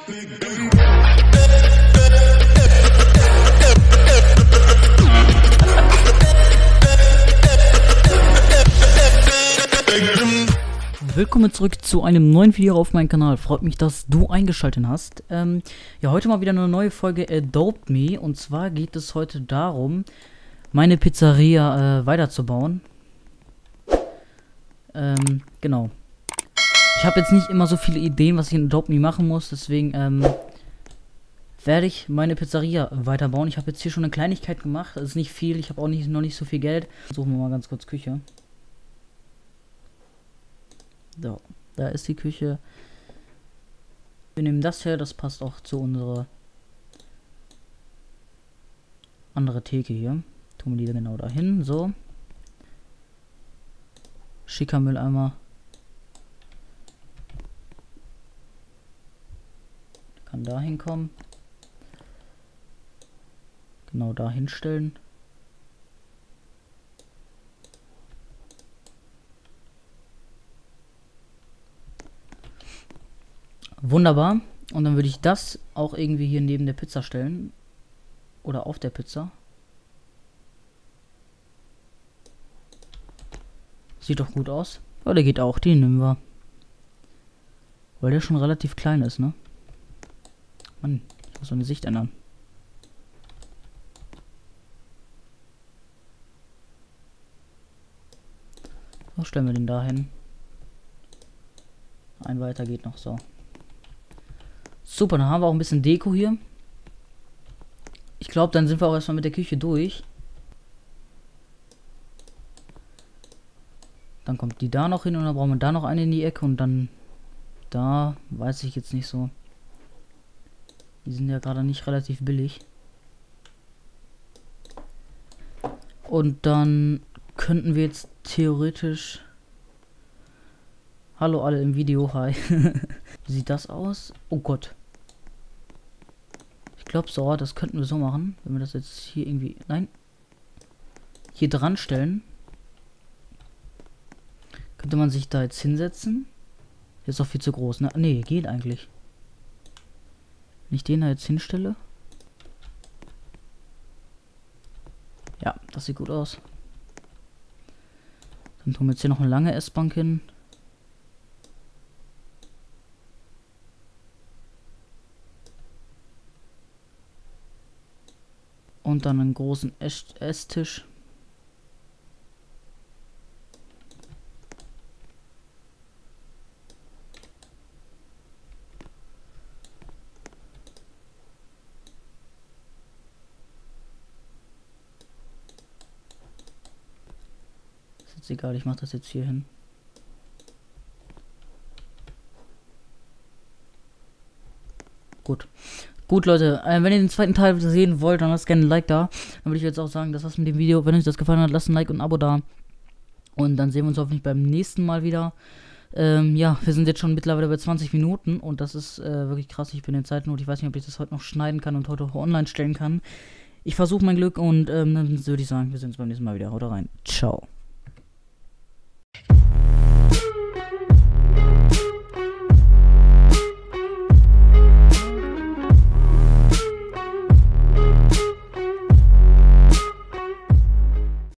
Willkommen zurück zu einem neuen Video auf meinem Kanal. Freut mich, dass du eingeschaltet hast. Ja, heute mal wieder eine neue Folge Adopt Me. Und zwar geht es heute darum, meine Pizzeria weiterzubauen. Genau. Ich habe jetzt nicht immer so viele Ideen, was ich in Adopt Me machen muss. Deswegen werde ich meine Pizzeria weiterbauen. Ich habe jetzt hier schon eine Kleinigkeit gemacht. Das ist nicht viel. Ich habe auch noch nicht so viel Geld. Suchen wir mal ganz kurz Küche. So, da ist die Küche. Wir nehmen das her, das passt auch zu unserer andere Theke hier. Tun wir die genau dahin, so. Schicker Mülleimer. Kann da hinkommen. Genau da hinstellen. Wunderbar. Und dann würde ich das auch irgendwie hier neben der Pizza stellen. Oder auf der Pizza. Sieht doch gut aus. Oh, der geht auch. Den nehmen wir. Weil der schon relativ klein ist, ne? Mann, ich muss mein Gesicht ändern. So, stellen wir den da hin. Ein weiter geht noch so. Super, dann haben wir auch ein bisschen Deko hier. Ich glaube, dann sind wir auch erstmal mit der Küche durch. Dann kommt die da noch hin und dann brauchen wir da noch eine in die Ecke und dann da, weiß ich jetzt nicht so. Die sind ja gerade nicht relativ billig. Und dann könnten wir jetzt theoretisch... Hallo alle im Video, hi. Wie sieht das aus? Oh Gott. Ich glaube so, das könnten wir so machen. Wenn wir das jetzt hier irgendwie... Nein. Hier dran stellen. Könnte man sich da jetzt hinsetzen. Ist doch viel zu groß, ne? Nee, geht eigentlich. Wenn ich den da jetzt hinstelle. Ja, das sieht gut aus. Dann tun wir jetzt hier noch eine lange S-Bank hin. Und dann einen großen Esstisch. Ist jetzt egal, ich mache das jetzt hier hin. Gut. Gut, Leute, wenn ihr den zweiten Teil sehen wollt, dann lasst gerne ein Like da. Dann würde ich jetzt auch sagen, das war's mit dem Video. Wenn euch das gefallen hat, lasst ein Like und ein Abo da. Und dann sehen wir uns hoffentlich beim nächsten Mal wieder. Ja, wir sind jetzt schon mittlerweile bei 20 Minuten und das ist wirklich krass. Ich bin in Zeitnot. Ich weiß nicht, ob ich das heute noch schneiden kann und heute online stellen kann. Ich versuche mein Glück und dann würde ich sagen, wir sehen uns beim nächsten Mal wieder. Haut rein. Ciao.